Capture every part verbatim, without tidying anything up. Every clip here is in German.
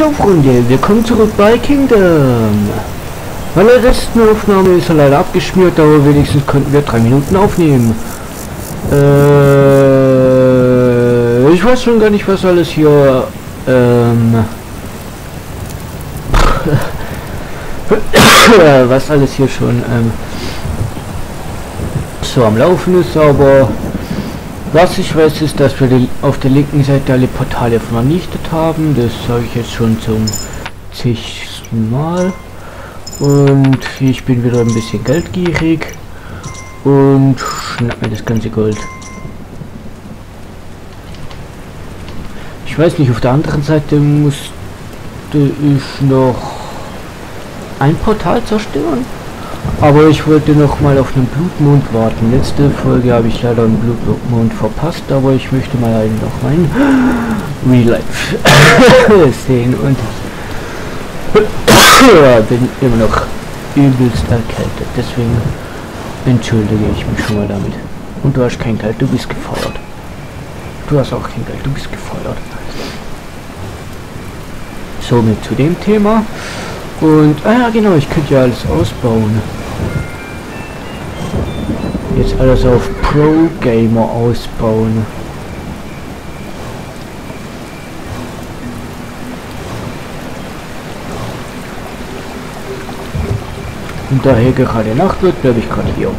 So Freunde, willkommen zurück bei Kingdom. Bei der letzten Aufnahme ist er leider abgeschmiert, aber wenigstens konnten wir drei Minuten aufnehmen. Äh, ich weiß schon gar nicht, was alles hier ähm, was alles hier schon ähm, so am Laufen ist, aber was ich weiß ist, dass wir die, auf der linken Seite alle Portale vernichtet haben. Das sage ich jetzt schon zum zigsten Mal. Und ich bin wieder ein bisschen geldgierig und schnapp mir das ganze Gold. Ich weiß nicht, auf der anderen Seite musste ich noch ein Portal zerstören. Aber ich wollte noch mal auf einen Blutmond warten. Letzte Folge habe ich leider einen Blutmond verpasst, aber ich möchte mal einen noch rein Real Life sehen und bin immer noch übelst erkältet. Deswegen entschuldige ich mich schon mal damit. Und du hast kein Geld, du bist gefeuert. Du hast auch kein Geld, du bist gefeuert. Somit zu dem Thema. Und, ah ja genau, ich könnte ja alles ausbauen. Jetzt alles auf Pro Gamer ausbauen. Und da hier gerade Nacht wird, bleibe ich gerade hier.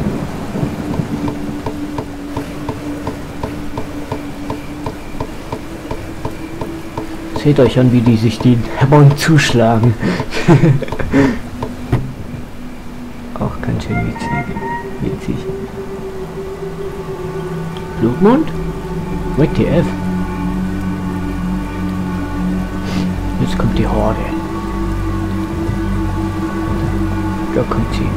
Seht euch an, wie die sich den Hämmern zuschlagen. Auch ganz schön witzig. witzig. Blutmond? W T F? Jetzt kommt die Horde. Da kommt sie.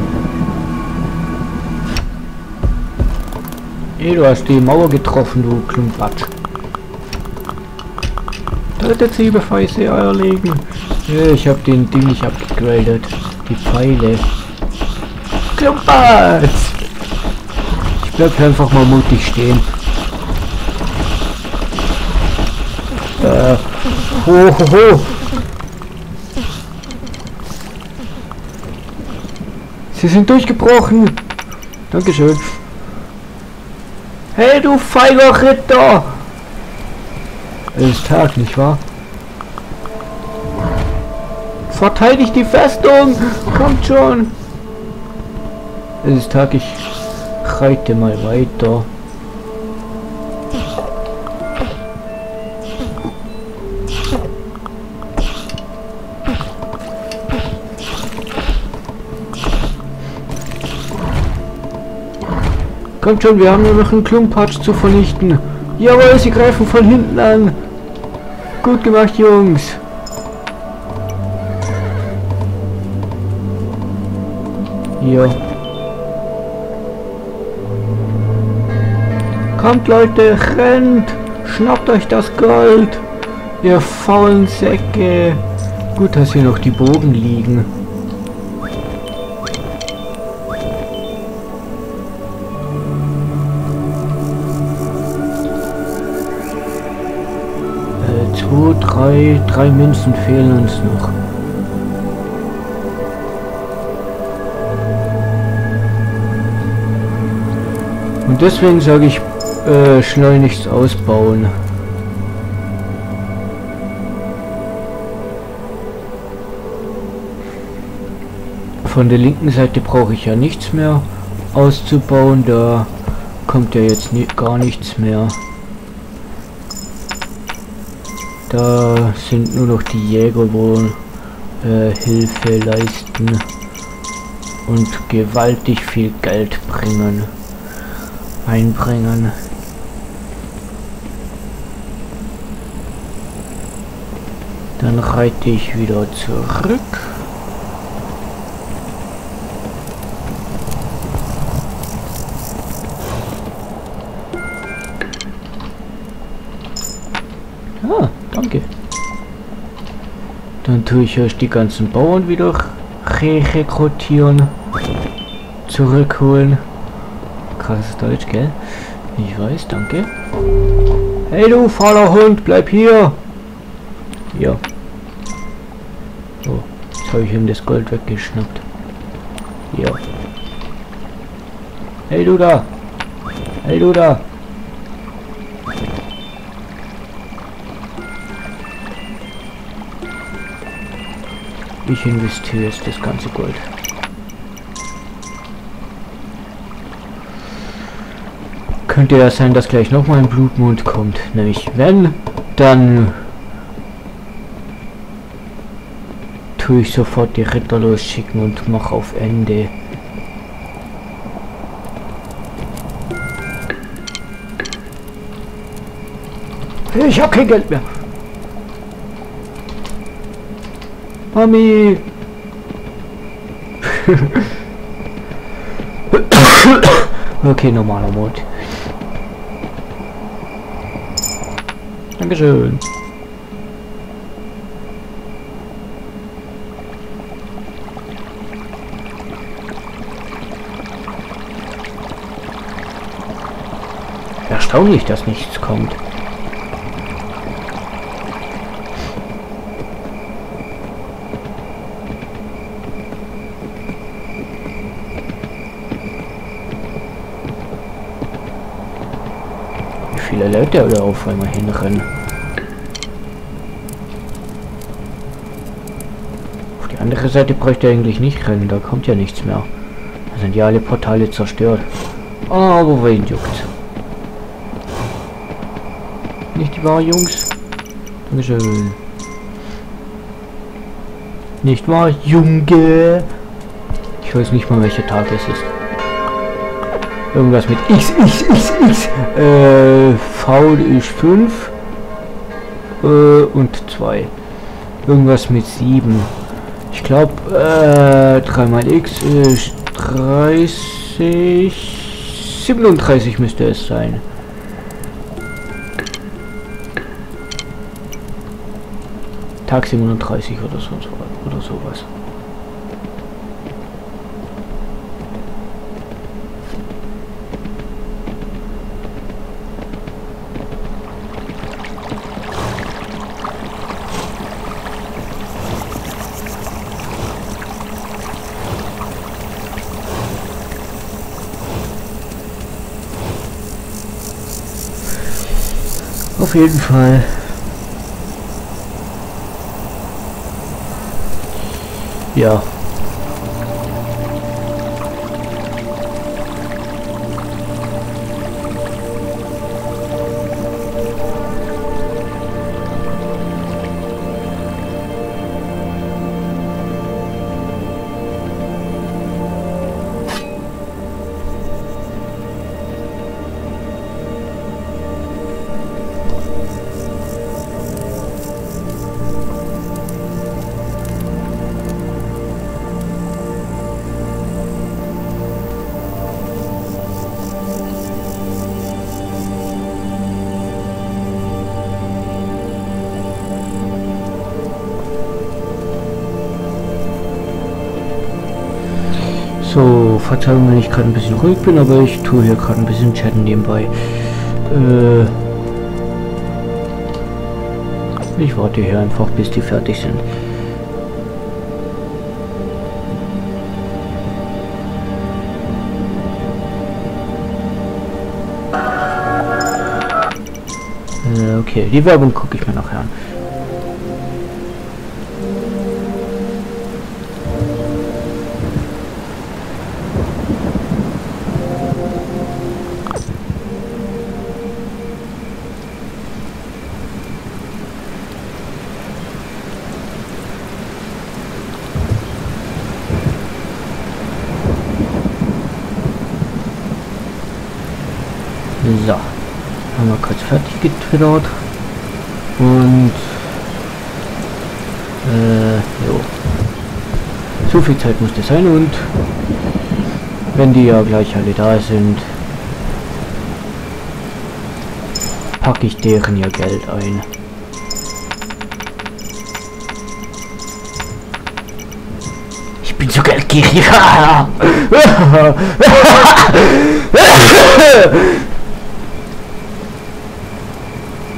Hey, du hast die Mauer getroffen, du Klumpatsch. Tötet sie, bevor ich sie erlegen. Ja, ich habe den Ding nicht abgegradet. Die Pfeile. Klumpatsch! Ich bleib hier einfach mal mutig stehen. Äh, ho, ho, ho. Sie sind durchgebrochen. Dankeschön. Hey, du feiger Ritter! Es ist Tag, nicht wahr? Verteidigt die Festung! Kommt schon! Es ist Tag, ich reite mal weiter. Kommt schon, wir haben nur noch einen Klumpatsch zu vernichten. Jawohl, sie greifen von hinten an. Gut gemacht, Jungs. Hier. Kommt, Leute, rennt. Schnappt euch das Gold. Ihr faulen Säcke. Gut, dass hier noch die Bogen liegen. Zwei, drei, drei Münzen fehlen uns noch. Und deswegen sage ich, äh, schleunigst ausbauen. Von der linken Seite brauche ich ja nichts mehr auszubauen, da kommt ja jetzt nie, gar nichts mehr. Da sind nur noch die Jäger, wo äh, Hilfe leisten und gewaltig viel Geld bringen, einbringen. Dann reite ich wieder zurück. Ah, danke. Dann tue ich euch die ganzen Bauern wieder re-rekrutieren, zurückholen. Krasses Deutsch, gell? Ich weiß, danke. Hey du fauler Hund, bleib hier! Ja, Habe ich ihm das Gold weggeschnappt. Ja. Hey du da! Hey du da! Ich investiere jetzt das ganze Gold. Könnte ja sein, dass gleich noch mal ein Blutmond kommt. Nämlich wenn, dann tue ich sofort die Ritter losschicken und mache auf Ende. Ich habe kein Geld mehr. Mami. Okay, normaler Mod. Dankeschön. Erstaunlich, dass nichts kommt. Wie viele Leute da auf einmal hinrennen. Auf die andere Seite bräuchte er eigentlich nicht rennen, da kommt ja nichts mehr. Da sind ja alle Portale zerstört. Aber wen juckt's? Nicht wahr, Jungs? Dankeschön. Nicht wahr, Junge? Ich weiß nicht mal, welcher Tag es ist. Irgendwas mit X, X, X, X. Äh, faul ist fünf. Äh, und zwei. Irgendwas mit sieben. Ich glaube, äh, drei mal X ist dreißig. siebenunddreißig müsste es sein. Tag siebenunddreißig oder so oder sowas. Auf jeden Fall. Ja. So, Verzeihung, wenn ich gerade ein bisschen ruhig bin, aber ich tue hier gerade ein bisschen chatten nebenbei. Äh, ich warte hier einfach, bis die fertig sind. Äh, okay, die Werbung gucke ich mir nachher an. So, haben wir kurz fertig getwittert und äh, jo. So viel Zeit muss das sein und wenn die ja gleich alle da sind, packe ich deren ihr Geld ein. Ich bin so geldgierig.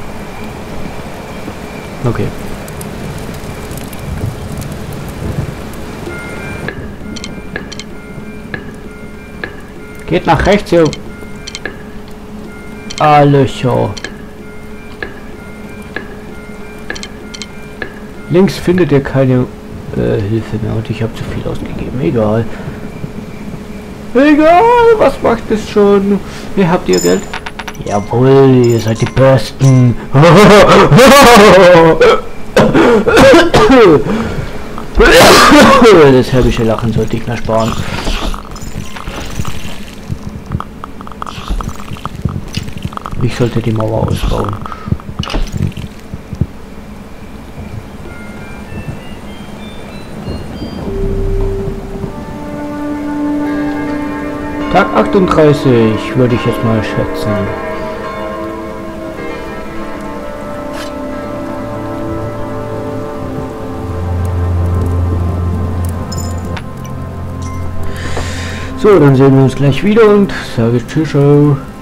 Okay. Geht nach rechts, ihr Löcher. Links findet ihr keine äh, Hilfe mehr und ich habe zu viel ausgegeben. Egal. Egal, was macht es schon? Ihr habt ihr Geld? Jawohl, ihr seid die Besten. Das herbische Lachen sollte ich mir sparen. Ich sollte die Mauer ausbauen. Tag achtunddreißig würde ich jetzt mal schätzen. So, dann sehen wir uns gleich wieder und sage Tschüss.